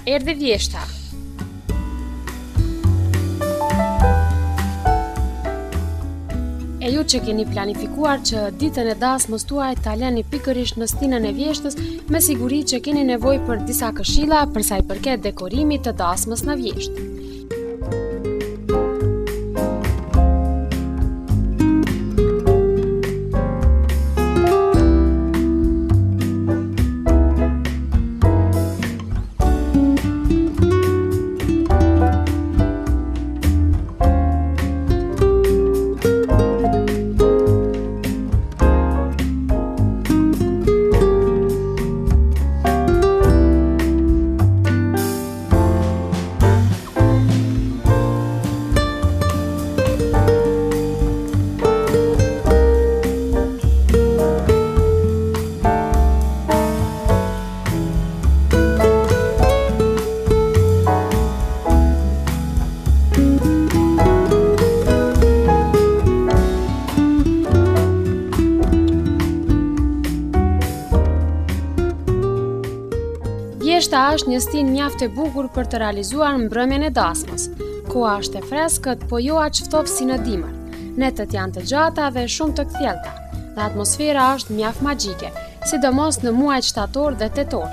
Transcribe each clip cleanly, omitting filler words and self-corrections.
Erdhi vjeshta. E ju që keni planifikuar që ditën e dasmës tuaj ta lëni pikërisht në stinën e vjeshtës, me siguri që keni nevojë për disa këshilla për sa i përket dekorimit të dasmës në vjeshtë. Vjeshta është një stinë mjaft e bukur për të realizuar mbrëmjen e dasmës. Koha është e freskët, po jo aq ftoftë si në dimër. Netët janë të gjata dhe shumë të kthjellta, dhe atmosfera është mjaft magjike, sidomos në muajt shtator dhe tetor.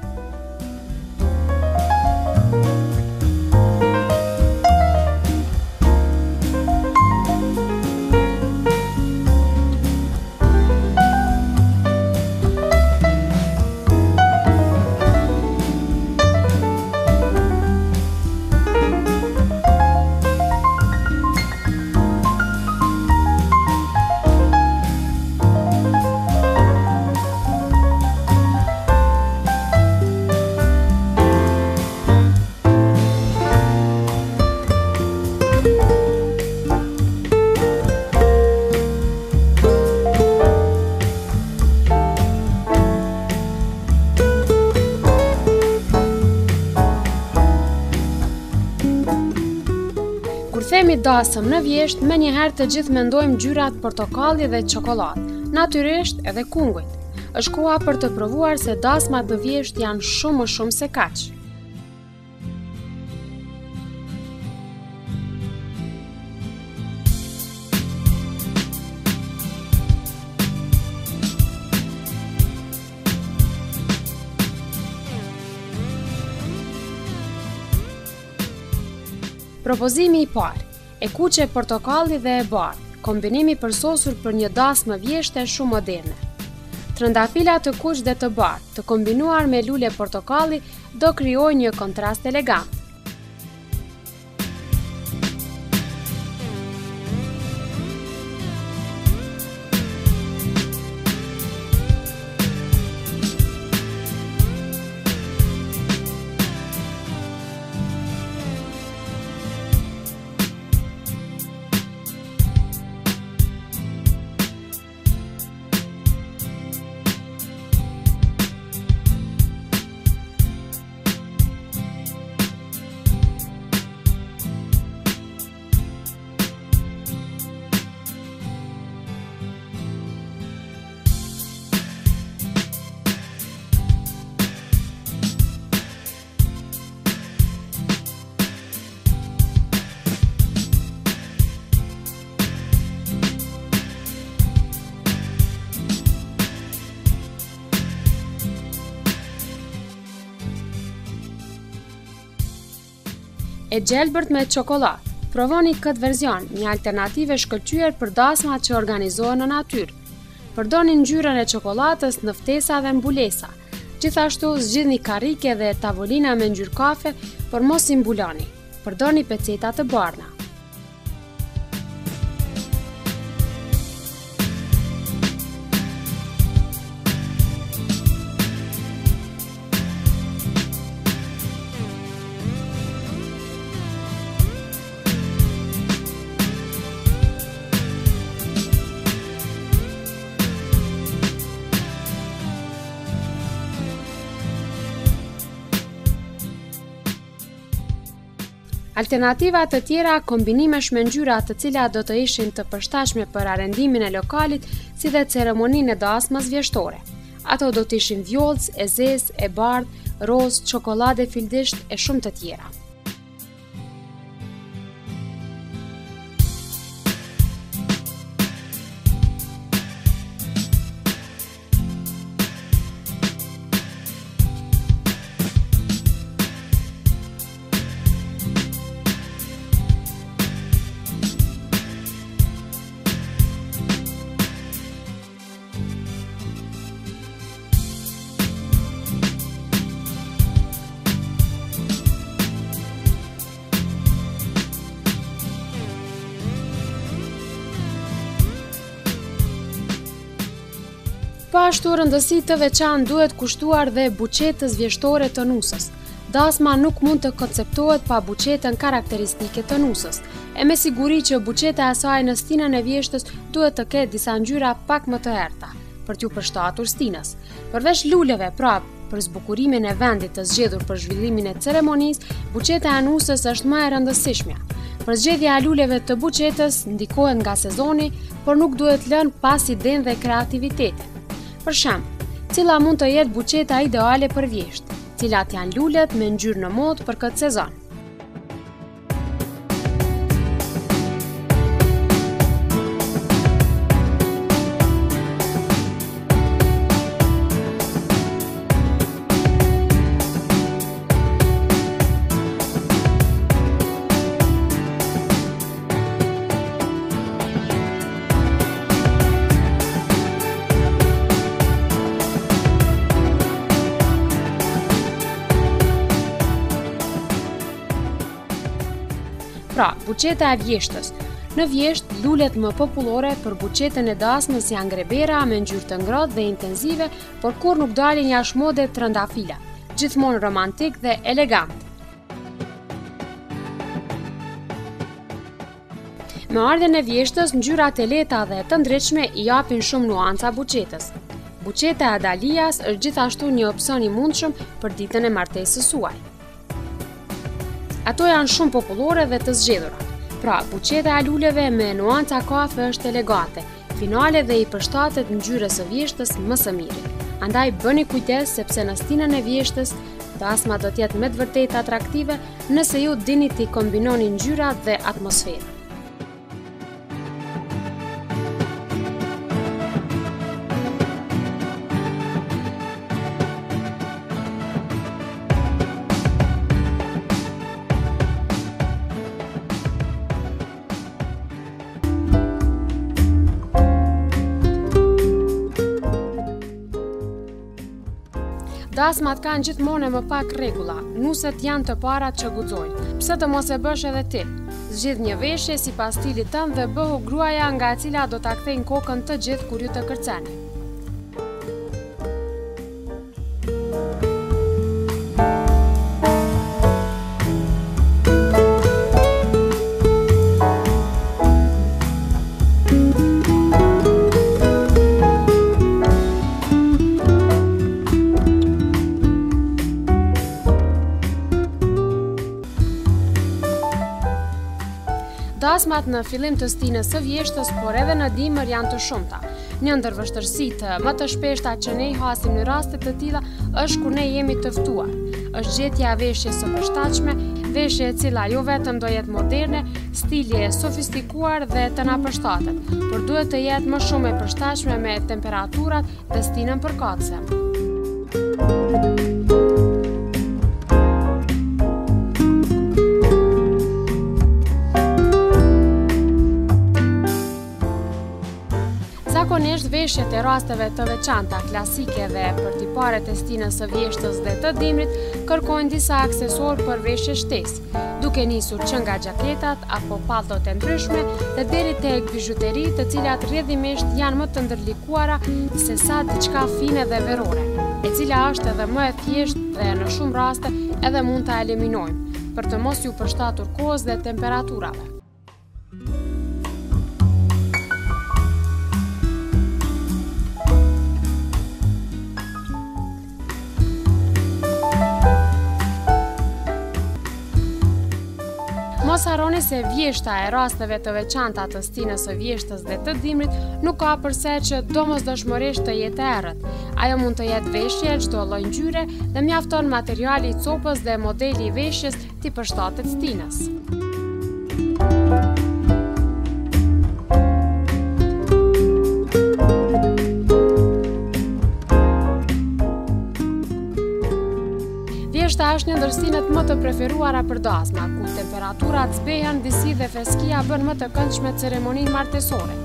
Themi dasëm në vjesht, me njëherë të gjithë mendojmë ngjyrat portokalli dhe çokoladë, natyrisht edhe kungujt. Është koha për të provuar se dasmat në vjesht janë shumë më shumë se kaq. Propozimi i parë, e kuqe portokalli dhe e bardhë, kombinimi përsosur për një dasmë vjeshte shumë moderne. Trëndafila të kuq dhe të bardhë, të kombinuar me lule portokalli, do krijojë një kontrast elegant. E gjelbërt me çokoladë. Provoni këtë verzion, një alternativë e shkëlqyer për dasmat që organizohen në natyrë. Përdorni ngjyrën e çokoladës në ftesa dhe mbulesa. Gjithashtu zgjidhni karrike dhe tavolina me ngjyrë kafe, por mos i mbuloni. Përdorni peceta të bardha. Alternativa të tjera kombinimesh me ngjyra të cilat do të ishin të përshtatshme për arendimin e lokalit, si dhe ceremoninë e dasmës vjeshtore. Ato do të ishin vjollc, e zezë, e bardhë, rozë, çokoladë, fildisht e shumë të tjera. Po ashtu rëndësi të veçantë duhet kushtuar dhe buqetës vjeshtore të nusës. Dasma nuk mund të konceptohet pa buqetën karakteristike të nusës, e me siguri që buqeta e saj në stinën e vjeshtës duhet të ketë disa ngjyra pak më të errta, për t'ju përshtatur stinës. Përveç luleve, pra për zbukurimin e vendit të zgjedhur për zhvillimin e ceremonisë, buqeta e nusës është më e rëndësishmja. Përzgjedhja e luleve të buqetës ndikohet nga sezoni, por nuk duhet lënë pas idenë dhe kreativitetin. Për shembull, cila mund të jetë buqeta ideale për vjesht, cilat janë lulet me ngjyrë në modë për këtë sezon. Pra, buqeta e vjeshtës. Në vjesht, lulet më popullore për buqetën e dasmës janë grebera me ngjyrë të ngrohtë dhe intenzive, por kur nuk dalin jashtë mode trëndafila, gjithmonë romantik dhe elegant. Me ardhen e vjeshtës, ngjyrat e lehta dhe të ndritshme i japin shumë nuanca buqetës. Buqeta e dalias është gjithashtu një opsion i mundshëm për ditën e martesës suaj. Ato janë shumë popullore dhe të zgjedhura. Pra, buqeta e luleve me nuanca kafe është elegante, finale dhe i përshtatet ngjyrës së vjeshtës më së miri. Andaj bëni kujdes sepse në stinën e vjeshtës, dasma do të jetë me të vërtetë atraktive nëse ju dini t'i kombinoni ngjyrat dhe atmosferën. Dasmat kanë gjithmonë më pak rregulla, nuset janë të parat që guxojnë. Pse të mos e bësh edhe ti? Zgjidh një veshje sipas stilit tënd dhe bëhu gruaja nga e cila do ta kthejnë kokën të gjithë kur ju të kërceni. Dasmat në fillim të stinës së vjeshtës, por edhe në dimër janë të shumta. Një ndër vështirësitë më të shpeshta që ne i hasim në raste të tilla është kur ne jemi të ftuar. Është gjetja e veshjes së përshtatshme, veshje e cila jo vetëm do jetë moderne, stili e sofistikuar dhe të na përshtatet, por duhet të jetë më shumë e përshtatshme me temperaturat dhe stinën përkatëse. Zakonisht veshjet e rasteve të veçanta, klasike dhe për tiparet e stinës së vjeshtës dhe të dimrit kërkojnë disa aksesorë për veshje shtesë, duke nisur që nga gjaketat apo palltot e ndryshme dhe deri tek bijuteri, të cilat rrjedhimisht janë më të ndërlikuara se sa diçka fine dhe verore, e cila është edhe më e thjeshtë dhe në shumë raste edhe mund ta eliminojmë, për të mos ju përshtatur kohës dhe temperaturave. Mos harroni se vjeshta e rasteve të veçanta të stinës së vjeshtës dhe të dimrit nuk ka përse që domosdoshmërisht të jetë e errët. Ajo mund të jetë veshje çdo lloj ngjyre dhe mjafton materiali i copës dhe modeli i veshjes t'i përshtatet stinës. Vjeshta është një ndër stinet më të preferuara për dasma, ku temperaturat zbehen, disi dhe freskia bën më të këndshme ceremoninë martesore.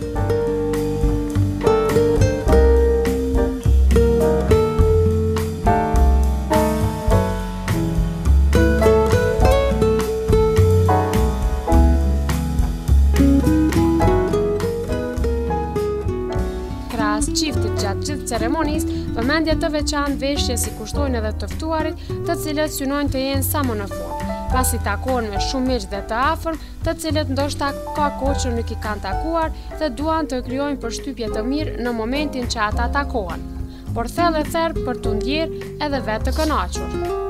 Krahas çiftit gjatë gjithë ceremonisë, vëmendje të veçantë veshje si kushtojnë edhe të ftuarit, të cilët synojnë të jenë sa më në formë, pasi takohen me shumë miq dhe të afërm, të cilët ndoshta ka kohë që nuk i kanë takuar dhe duan të krijojnë përshtypje të mirë në momentin që ata takohen, por thellë e therr për t'u ndjerë edhe vetë të kënaqur.